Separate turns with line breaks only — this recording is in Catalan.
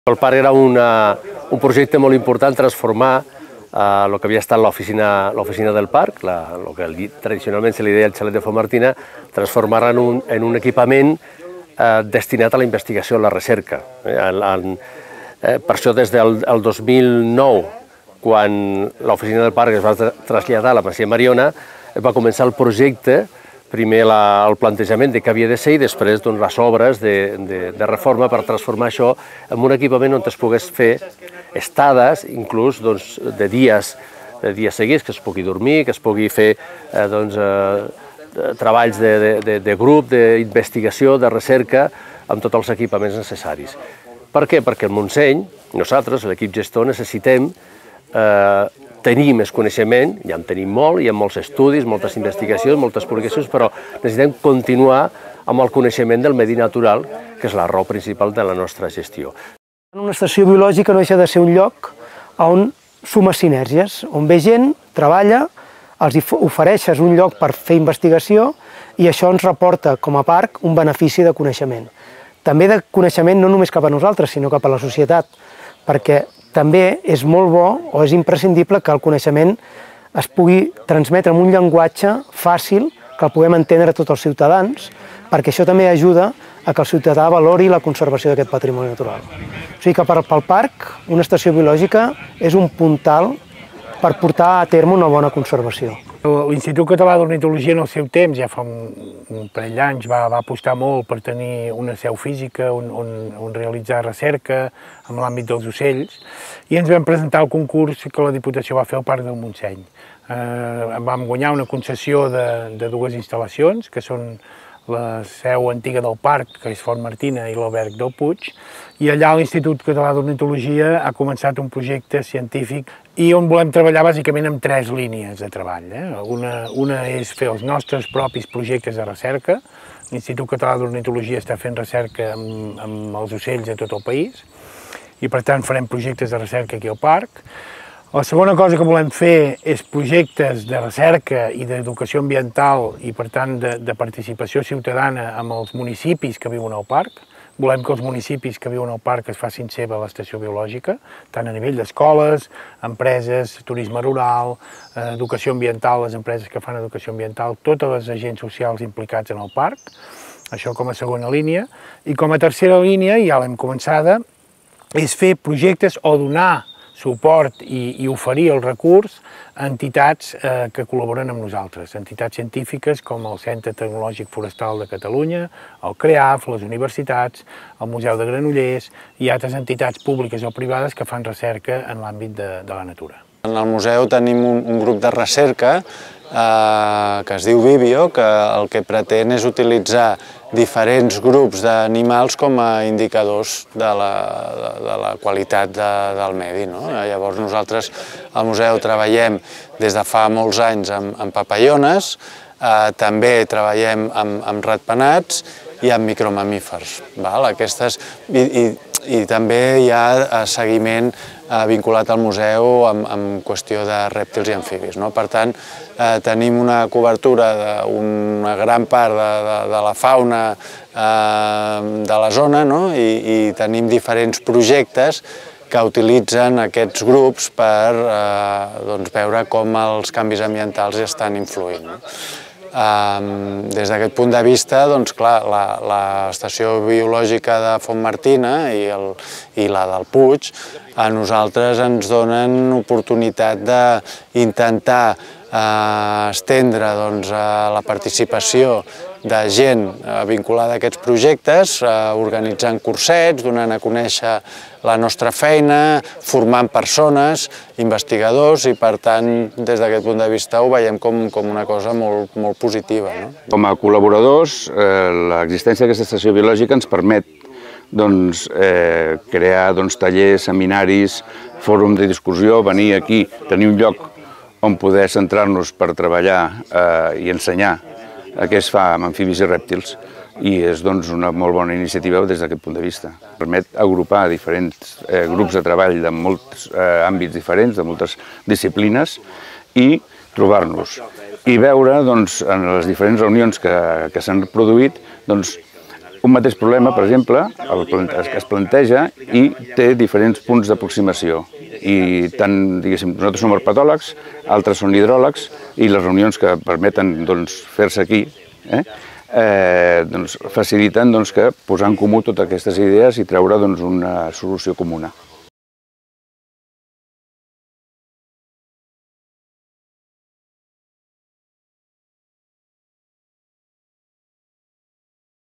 El parc era un projecte molt important, transformar el que havia estat l'oficina del parc, el que tradicionalment se li deia el xalet de Fontmartina, transformar-la en un equipament destinat a la investigació i la recerca. Per això, des del 2009, quan l'oficina del parc es va traslladar a la Masia Mariona, va començar el projecte, primer el plantejament de què havia de ser i després les obres de reforma per transformar això en un equipament on es pogués fer estades, inclús de dies seguits, que es pugui dormir, que es pugui fer treballs de grup, d'investigació, de recerca, amb tots els equipaments necessaris. Per què? Perquè el Montseny, nosaltres, l'equip gestor, necessitem tenir més coneixement, ja en tenim molt, hi ha molts estudis, moltes investigacions, moltes publicacions, però necessitem continuar amb el coneixement del medi natural, que és la raó principal de la nostra gestió.
Una estació biològica no deixa de ser un lloc on suma sinergies, on ve gent, treballa, els ofereixes un lloc per fer investigació i això ens reporta com a parc un benefici de coneixement. També de coneixement no només cap a nosaltres, sinó cap a la societat, perquè també és molt bo o és imprescindible que el coneixement es pugui transmetre amb un llenguatge fàcil, que el puguem entendre tots els ciutadans, perquè això també ajuda a que el ciutadà valori la conservació d'aquest patrimoni natural. O sigui que pel parc, una estació biològica és un puntal per portar a terme una bona conservació.
L'Institut Català d'Ornitologia en el seu temps, ja fa un parell d'anys, va apostar molt per tenir una seu física on realitzar recerca en l'àmbit dels ocells i ens vam presentar el concurs que la Diputació va fer al Parc del Montseny. Vam guanyar una concessió de dues instal·lacions, que són la seu antiga del parc, que és Fontmartina, i l'Alberg del Puig, i allà l'Institut Català d'Ornitologia ha començat un projecte científic i on volem treballar bàsicament amb tres línies de treball. Una és fer els nostres propis projectes de recerca. L'Institut Català d'Ornitologia està fent recerca amb els ocells a tot el país i per tant farem projectes de recerca aquí al parc. La segona cosa que volem fer és projectes de recerca i d'educació ambiental i, per tant, de participació ciutadana amb els municipis que viuen al parc. Volem que els municipis que viuen al parc es facin seva l'estació biològica, tant a nivell d'escoles, empreses, turisme rural, educació ambiental, les empreses que fan educació ambiental, totes les agents socials implicats en el parc, això com a segona línia. I com a tercera línia, ja l'hem començada, és fer projectes o donar suport i oferir el recurs a entitats que col·laboren amb nosaltres, entitats científiques com el Centre Tecnològic Forestal de Catalunya, el CREAF, les universitats, el Museu de Granollers i altres entitats públiques o privades que fan recerca en l'àmbit de la natura.
En el museu tenim un grup de recerca que es diu Vivio, que el que pretén és utilitzar diferents grups d'animals com a indicadors de la qualitat del medi. Llavors nosaltres al museu treballem des de fa molts anys amb papallones, també treballem amb ratpenats i amb micromamífers. I també hi ha seguiment vinculat al museu amb qüestió de rèptils i amfibis. Per tant, tenim una cobertura d'una gran part de la fauna de la zona i tenim diferents projectes que utilitzen aquests grups per veure com els canvis ambientals estan influint. Des d'aquest punt de vista, l'estació biològica de Fontmartina i la del Puig a nosaltres ens donen oportunitat d'intentar estendre la participació de gent vinculada a aquests projectes, organitzant cursets, donant a conèixer la nostra feina, formant persones, investigadors, i per tant, des d'aquest punt de vista ho veiem com una cosa molt positiva.
Com a col·laboradors, l'existència d'aquesta estació biològica ens permet crear tallers, seminaris, fòrums de discussió, venir aquí, tenir un lloc on poder centrar-nos per treballar i ensenyar què es fa amb amfibis i rèptils, i és una molt bona iniciativa des d'aquest punt de vista. Permet agrupar diferents grups de treball de molts àmbits diferents, de moltes disciplines, i trobar-nos i veure en les diferents reunions que s'han produït un mateix problema, per exemple, que es planteja i té diferents punts d'aproximació. I tant, diguéssim, nosaltres som herpetòlegs, altres són hidròlegs, i les reunions que permeten fer-se aquí faciliten que posar en comú totes aquestes idees i treure una solució comuna.